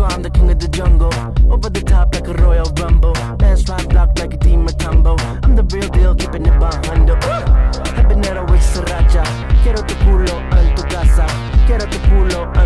I'm the king of the jungle. Over the top like a Royal Rumble. Dance right block like a team of Tumbo. I'm the real deal, keeping it behind up. Habanero with sriracha. Quiero tu culo en tu casa. Quiero tu culo